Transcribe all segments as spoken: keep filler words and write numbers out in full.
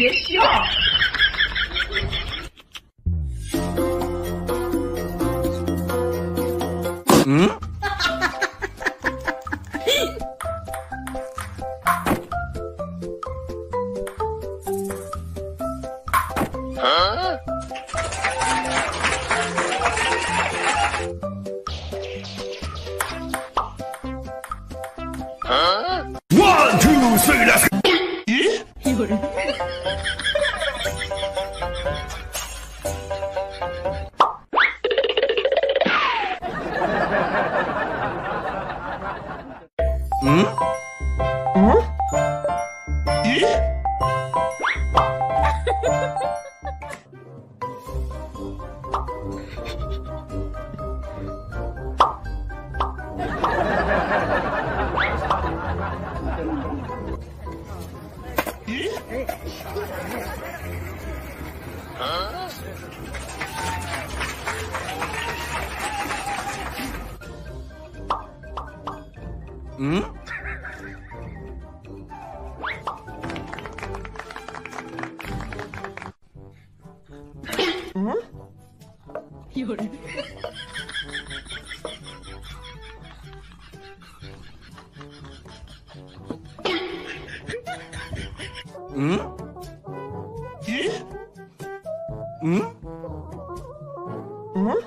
别笑。 嗯。啊 One two three let's go。咦？有人。嗯？嗯？咦？啊？嗯？嗯？有人。嗯？咦？嗯？嗯？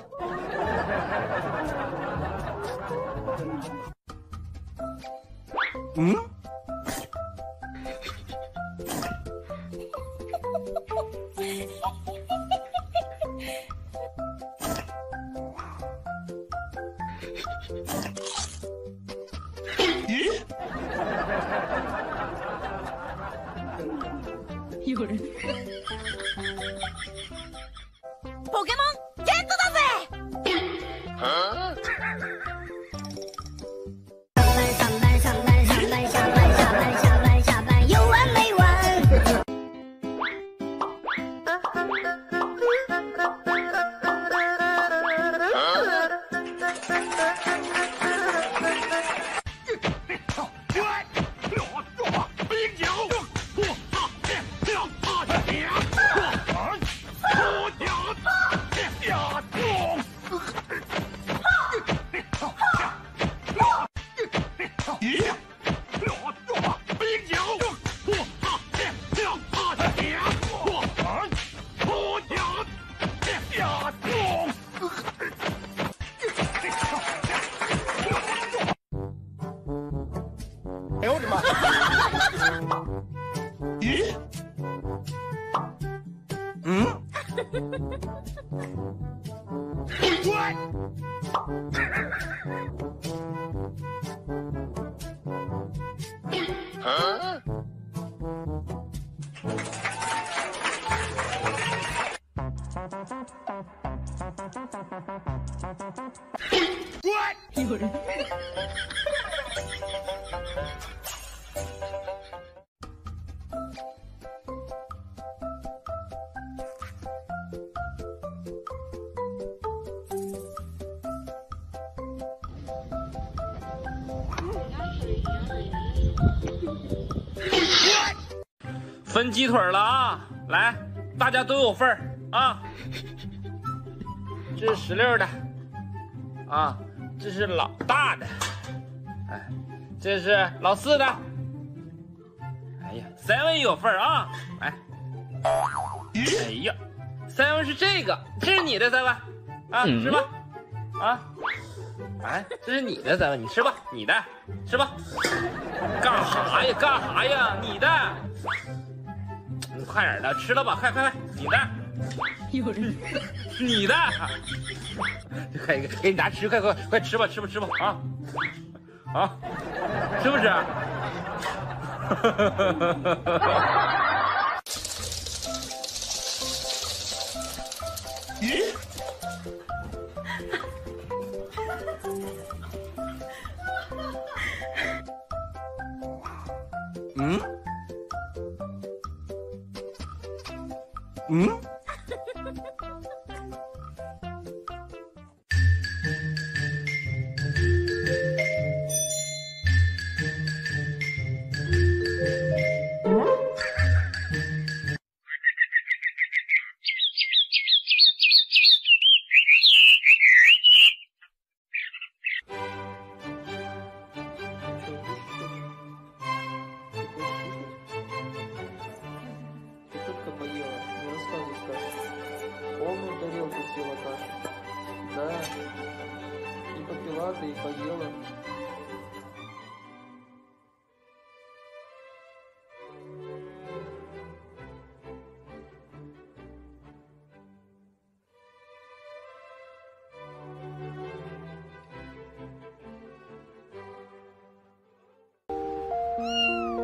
嗯？咦？有人。 ポケモンゲットだぜ！ 啊？ 上班上班上班上班下班下班下班有完没完？ 哎呦我的妈！咦？嗯？喂！啊？喂！有人。 分鸡腿了啊！来，大家都有份儿啊！这是十六的，啊，这是老大的，哎，这是老四的。哎呀，三文也有份儿啊！来，哎呀，三文是这个，这是你的三文，啊，吃吧，啊，哎，这是你的三文，你吃吧，你的，吃吧。干哈呀？干哈呀？你的。你快点的，吃了吧，快快快，你的， 有人， 你的，快给给你拿吃，快快快吃吧，吃吧吃吧啊啊，是不是？ 咦？嗯？嗯？ 了。